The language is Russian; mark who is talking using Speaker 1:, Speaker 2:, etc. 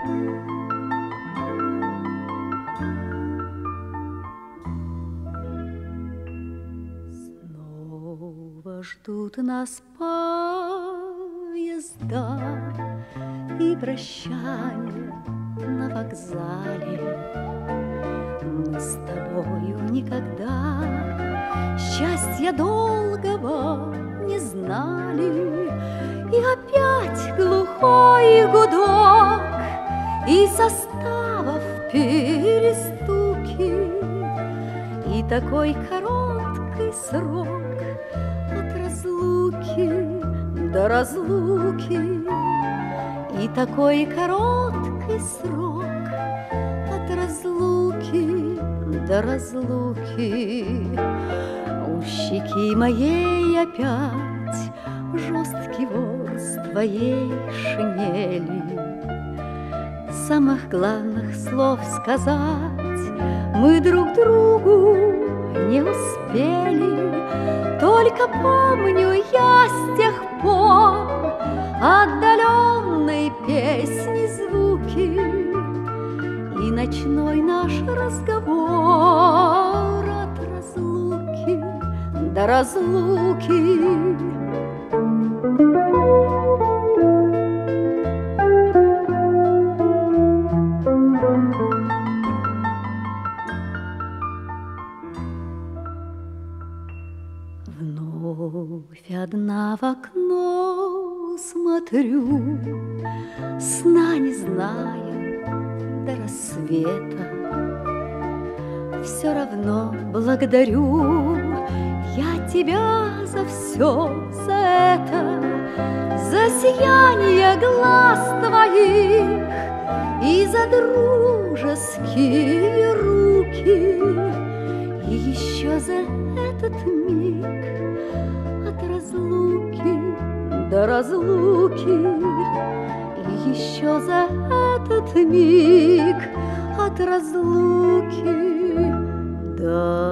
Speaker 1: Снова ждут нас поезда и прощание на вокзале. Мы с тобою никогда счастья долгого не знали. И опять глухой гудок, и составов перестуки, и такой короткий срок от разлуки до разлуки, и такой короткий срок от разлуки до разлуки. У щеки моей опять жесткий ворс твоей шинели. Самых главных слов сказать мы друг другу не успели. Только помню я с тех пор отдаленной песни звуки и ночной наш разговор от разлуки до разлуки. Вновь одна в окно смотрю, сна не зная до рассвета. Все равно благодарю я тебя за все, за это, за сияние глаз твоих и за дружеские руки, и еще за этот миг от разлуки до разлуки, и еще за этот миг от разлуки до